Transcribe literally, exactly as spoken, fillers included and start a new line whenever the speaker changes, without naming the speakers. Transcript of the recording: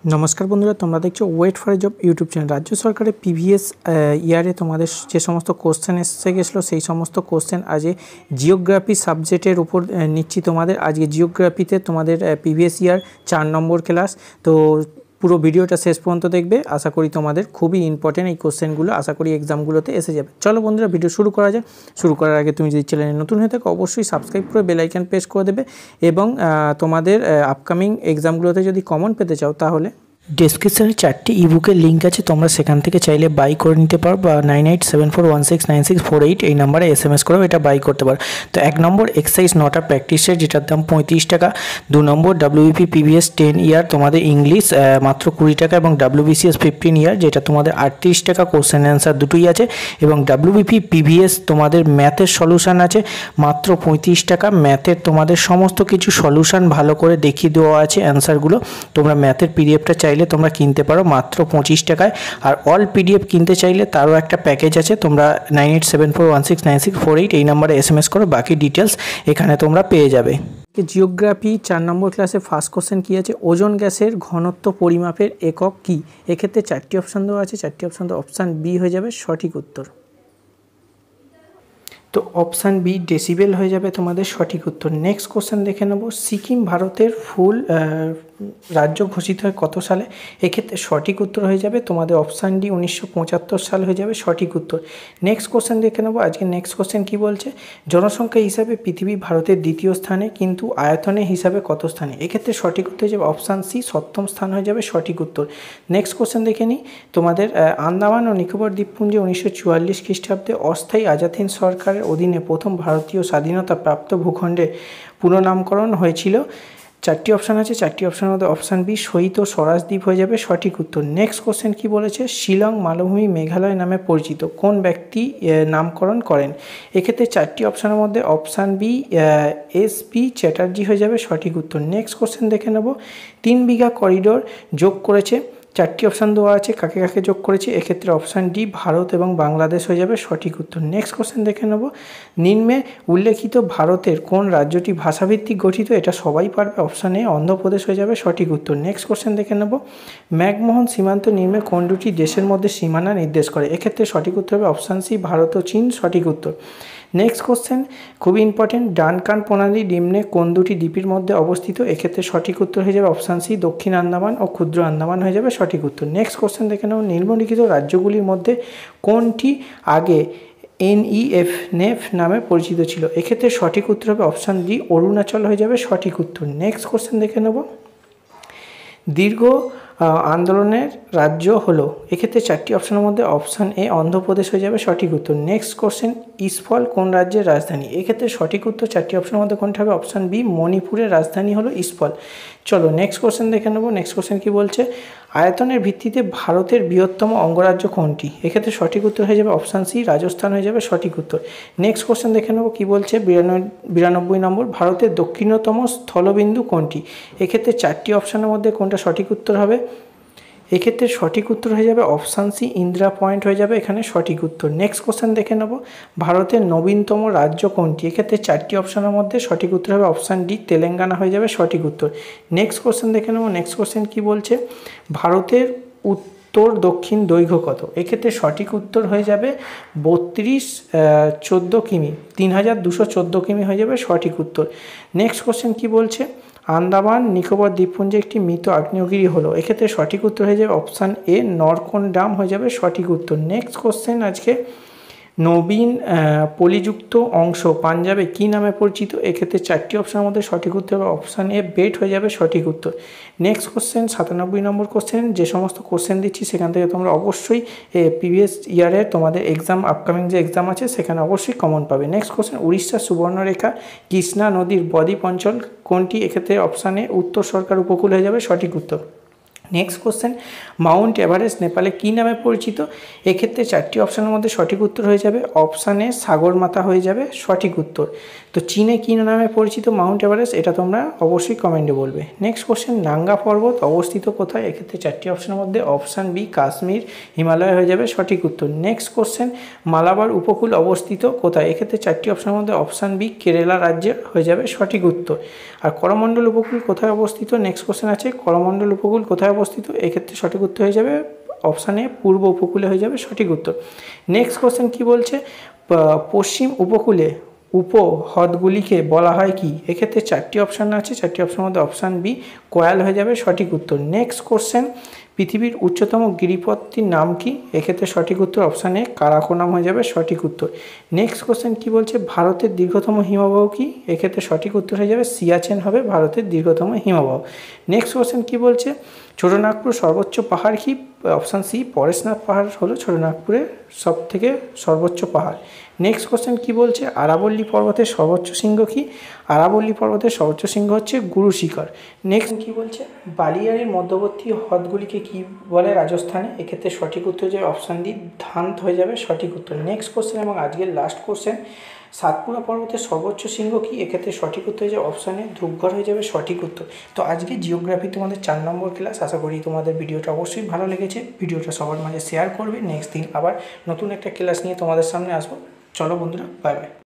नमस्कार बंधुरा तुम्हारा देखो वेट फर जब यूट्यूब चैनल राज्य सरकार प्रिभियास ইয়ারে তোমাদের যে সমস্ত কোশ্চেন এসে গেছিলো সেই সমস্ত কোশ্চেন আজ জিওগ্রাফি সাবজেক্টের উপর নিচ্ছি তোমাদের আজকে জিওগ্রাফিতে তোমাদের প্রিভিয়াস ইয়ার চার নম্বর ক্লাস তো পুরো ভিডিওটা শেষ পর্যন্ত দেখবে আশা করি তোমাদের খুবই ইম্পর্টেন্ট এই কোশ্চেনগুলো আশা করি এক্সামগুলোতে এসে যাবে। চলো বন্ধুরা ভিডিও শুরু করা যায়। শুরু করার আগে তুমি যদি চ্যানেলে নতুন হয়ে থাকো অবশ্যই সাবস্ক্রাইব করে বেল আইকন প্রেস করে দেবে এবং তোমাদের আপকামিং এক্সামগুলোতে যদি কমন পেতে চাও তাহলে ডেসক্রিপশনে চারটি ইবুকের লিঙ্ক আছে, তোমরা সেখান থেকে চাইলে বাই করে নিতে পারো বা nine eight seven four one six nine six four eight এই নাম্বারে এস এম এস করেও এটা বাই করতে পারো। তো এক নম্বর এক্সারসাইজ নটা প্র্যাকটিসের যেটার দাম পঁয়ত্রিশ টাকা, দু নম্বর ডাব্লিউবিপি পিভিএস টেন ইয়ার তোমাদের ইংলিশ মাত্র কুড়ি টাকা এবং ডাব্লিউবিসিএস ফিফটিন ইয়ার যেটা তোমাদের আটত্রিশ টাকা, কোশ্চেন অ্যান্সার দুটোই আছে এবং ডাব্লিউবিপি পিভিএস তোমাদের ম্যাথের সলিউশন আছে মাত্র পঁয়ত্রিশ টাকা। ম্যাথের তোমাদের সমস্ত কিছু সলিউশন ভালো করে দেখিয়ে দেওয়া আছে, অ্যান্সারগুলো তোমরা ম্যাথের পিডিএফটা চাইলে তোমরা কিনতে পারো মাত্র পঁচিশ টাকায়। আর অল পিডিএফ কিনতে চাইলে তারও একটা প্যাকেজ আছে, তোমরা nine eight seven four one six nine six four eight এই নাম্বারে এস এম এস করো, বাকি ডিটেলস এখানে তোমরা পেয়ে যাবে। জিওগ্রাফি চার নম্বর ক্লাসে ফার্স্ট কোশ্চেন কী আছে, ওজোন গ্যাসের ঘনত্ব পরিমাপের একক কী? এক্ষেত্রে চারটি অপশান দেওয়া আছে, চারটি অপশান তো অপশান বি হয়ে যাবে সঠিক উত্তর। তো অপশান বি ডেসিবেল হয়ে যাবে তোমাদের সঠিক উত্তর। নেক্সট কোশ্চেন দেখে নেব, সিকিম ভারতের ফুল রাজ্য ঘোষিত হয় কত সালে? এক্ষেত্রে সঠিক উত্তর হয়ে যাবে তোমাদের অপশান ডি উনিশশো পঁচাত্তর সাল হয়ে যাবে সঠিক উত্তর। নেক্সট কোশ্চেন দেখে নেব, আজকে নেক্সট কোশ্চেন কী বলছে, জনসংখ্যা হিসাবে পৃথিবী ভারতের দ্বিতীয় স্থানে কিন্তু আয়তনে হিসাবে কত স্থানে? এক্ষেত্রে সঠিক উত্তর হয়ে যাবে অপশান সি সপ্তম স্থান হয়ে যাবে সঠিক উত্তর। নেক্সট কোশ্চেন দেখে নিই, তোমাদের আন্দামান ও নিকোবর দ্বীপপুঞ্জে উনিশশো চুয়াল্লিশ খ্রিস্টাব্দে অস্থায়ী আজাদ হিন্দ সরকারের অধীনে প্রথম ভারতীয় স্বাধীনতা প্রাপ্ত ভূখণ্ডে পুনর্নামকরণ হয়েছিল। চারটি অপশান আছে, চারটি অপশানের মধ্যে অপশান বি শহীদ ও স্বরাজ দ্বীপ হয়ে যাবে সঠিক উত্তর। নেক্সট কোশ্চেন কী বলেছে, শিলং মালভূমি মেঘালয় নামে পরিচিত কোন ব্যক্তি নামকরণ করেন? এক্ষেত্রে চারটি অপশানের মধ্যে option B S P Chatterjee হয়ে যাবে সঠিক উত্তর। নেক্সট কোশ্চেন দেখে নেব, তিন বিঘা করিডোর যোগ করেছে, চারটি অপশান দেওয়া আছে, কাকে কাকে যোগ করেছে? এক্ষেত্রে অপশান ডি ভারত এবং বাংলাদেশ হয়ে যাবে সঠিক উত্তর। নেক্সট কোশ্চেন দেখে নেব, নিম্নে উল্লেখিত ভারতের কোন রাজ্যটি ভাষাভিত্তিক গঠিত? এটা সবাই পারবে, অপশান এ অন্ধ্রপ্রদেশ হয়ে যাবে সঠিক উত্তর। নেক্সট কোশ্চেন দেখে নেব, ম্যাকমোহন সীমান্ত নিম্নে কোন দুটি দেশের মধ্যে সীমানা নির্দেশ করে? এক্ষেত্রে সঠিক উত্তর হবে অপশান সি ভারত ও চীন সঠিক উত্তর। নেক্সট কোশ্চেন খুবই ইম্পর্টেন্ট, ডানকান প্রণালী নিম্নে কোন দুটি দ্বীপের মধ্যে অবস্থিত? এক্ষেত্রে সঠিক উত্তর হয়ে যাবে অপশান সি দক্ষিণ আন্দামান ও ক্ষুদ্র আন্দামান হয়ে যাবে সঠিক উত্তর। নেক্সট কোশ্চেন দেখে নেব, নিম্নলিখিত রাজ্যগুলির মধ্যে কোনটি আগে এন ই এফ নেফ নামে পরিচিত ছিল? এক্ষেত্রে সঠিক উত্তর হবে অপশান ডি অরুণাচল হয়ে যাবে সঠিক উত্তর। নেক্সট কোশ্চেন দেখে নেব, দীর্ঘ আন্দোলনের রাজ্য হলো? এক্ষেত্রে চারটি অপশানের মধ্যে অপশান এ অন্ধ্রপ্রদেশ হয়ে যাবে সঠিক উত্তর। নেক্সট কোশ্চেন, ইস্ফল কোন রাজ্যের রাজধানী? এক্ষেত্রে সঠিক উত্তর চারটি অপশানের মধ্যে কোনটা হবে? অপশান বি মণিপুরের রাজধানী হলো ইস্ফল। চলো নেক্সট কোশ্চেন দেখে নেব, নেক্সট কোশ্চেন কী বলছে, আয়তনের ভিত্তিতে ভারতের বৃহত্তম অঙ্গরাজ্য কোনটি? এক্ষেত্রে সঠিক উত্তর হয়ে যাবে অপশান সি রাজস্থান হয়ে যাবে সঠিক উত্তর। নেক্সট কোশ্চেন দেখে নেব, কী বলছে, বিরানব্বই নম্বর, ভারতের দক্ষিণতম স্থলবিন্দু কোনটি? এক্ষেত্রে চারটি অপশানের মধ্যে কোনটা সঠিক উত্তর হবে? এক্ষেত্রে সঠিক উত্তর হয়ে যাবে অপশান সি ইন্দিরা পয়েন্ট হয়ে যাবে এখানে সঠিক উত্তর। নেক্সট কোশ্চেন দেখে নেব, ভারতের নবীনতম রাজ্য কোনটি? এক্ষেত্রে চারটি অপশানের মধ্যে সঠিক উত্তর হবে অপশান ডি তেলেঙ্গানা হয়ে যাবে সঠিক উত্তর। নেক্সট কোশ্চেন দেখে নেব, নেক্সট কোশ্চেন কী বলছে, ভারতের উত্তর দক্ষিণ দৈর্ঘ্য কত? এক্ষেত্রে সঠিক উত্তর হয়ে যাবে বত্রিশ চোদ্দো কিমি, তিন হাজার দুশো চোদ্দো কিমি হয়ে যাবে সঠিক উত্তর। নেক্সট কোশ্চেন কী বলছে, আন্দামান নিকোবর দ্বীপপুঞ্জে একটি মৃত আগ্নেয়গিরি হলো? এক্ষেত্রে সঠিক উত্তর হয়ে যাবে অপশান এ নরকন ডাম হয়ে যাবে সঠিক উত্তর। নেক্সট কোশ্চেন, আজকে নবীন পলিযুক্ত অংশ পাঞ্জাবে কী নামে পরিচিত? এক্ষেত্রে চারটি অপশানের মধ্যে সঠিক উত্তর হবে অপশান এ বেট হয়ে যাবে সঠিক উত্তর। নেক্সট কোশ্চেন সাতানব্বই নম্বর কোশ্চেন, যে সমস্ত কোশ্চেন দিচ্ছি সেখান থেকে তোমরা অবশ্যই প্রিভিয়াস ইয়ারের তোমাদের এক্সাম আপকামিং যে এক্সাম আছে সেখানে অবশ্যই কমন পাবে। নেক্সট কোশ্চেন, উড়িষ্যার সুবর্ণরেখা কৃষ্ণা নদীর বদ্বীপ অঞ্চল কোনটি? এক্ষেত্রে অপশান এ উত্তর সরকার উপকূল হয়ে যাবে সঠিক উত্তর। নেক্সট কোশ্চেন, মাউন্ট এভারেস্ট নেপালে কী নামে পরিচিত? এক্ষেত্রে চারটি অপশানের মধ্যে সঠিক উত্তর হয়ে যাবে অপশান এ সাগরমাথা হয়ে যাবে সঠিক উত্তর। তো চীনে কী নামে পরিচিত মাউন্ট এভারেস্ট? এটা তোমরা অবশ্যই কমেন্টে বলবে। নেক্সট কোশ্চেন, নাঙ্গা পর্বত অবস্থিত কোথায়? এক্ষেত্রে চারটি অপশানের মধ্যে অপশান বি কাশ্মীর হিমালয় হয়ে যাবে সঠিক উত্তর। নেক্সট কোশ্চেন, মালাবার উপকূল অবস্থিত কোথায়? এক্ষেত্রে চারটি অপশানের মধ্যে অপশান বি কেরালা রাজ্যে হয়ে যাবে সঠিক উত্তর। আর করমণ্ডল উপকূল কোথায় অবস্থিত? নেক্সট কোশ্চেন আছে, করমণ্ডল উপকূল কোথায় অবস্থিত? এক্ষেত্রে সঠিক উত্তর হয়ে যাবে অপশান এ, পূর্ব উপকূলে হয়ে যাবে সঠিক উত্তর। নেক্সট কোশ্চেন কি বলছে, পশ্চিম উপকূলে উপহ্রদগুলিকে বলা হয় কি? এক্ষেত্রে চারটি অপশান আছে, চারটি অপশানের মধ্যে অপশান বি কোয়াল হয়ে যাবে সঠিক উত্তর। নেক্সট কোশ্চেন, পৃথিবীর উচ্চতম গিরিপথটির নাম কি? এক্ষেত্রে সঠিক উত্তর অপশান এ কারাকোরাম হয়ে যাবে সঠিক উত্তর। নেক্সট কোশ্চেন কি বলছে, ভারতের দীর্ঘতম হিমবাহ কি? এক্ষেত্রে সঠিক উত্তর হয়ে যাবে সিয়াচেন হবে ভারতের দীর্ঘতম হিমবাহ। নেক্সট কোশ্চেন কি বলছে, ছোটনাগপুর সর্বোচ্চ পাহাড় কি? অপশান সি পরেশনাথ পাহাড় হলো ছোটনাগপুরের সব থেকে সর্বোচ্চ পাহাড়। নেক্সট কোশ্চেন কি বলছে, আরাবল্লী পর্বতের সর্বোচ্চ শৃঙ্গ কি? আরাবল্লী পর্বতের সর্বোচ্চ শৃঙ্গ হচ্ছে গুরু শিখর। নেক্সট কি বলছে, বালিয়াড়ির মধ্যবর্তী হ্রদগুলিকে কি বলে রাজস্থানে? এক্ষেত্রে সঠিক উত্তর হয়ে যাবে অপশান ডি ধান্ত হয়ে যাবে সঠিক উত্তর। নেক্সট কোশ্চেন এবং আজকের লাস্ট কোশ্চেন, সাতপুরা পর্বতের সর্বোচ্চ শৃঙ্গ কি? এক্ষেত্রে সঠিক উত্তর হয়ে যাবে অপশান এ ধূপগড় হয়ে যাবে সঠিক উত্তর। তো আজকে জিওগ্রাফি তোমাদের চার নম্বর ক্লাস। আশা করি তোমাদের ভিডিওটা অবশ্যই ভালো লেগেছে। ভিডিওটা সবার মাঝে শেয়ার করবে। নেক্সট দিন আবার নতুন একটা ক্লাস নিয়ে তোমাদের সামনে আসবো। চলো বন্ধুরা, বাই বাই।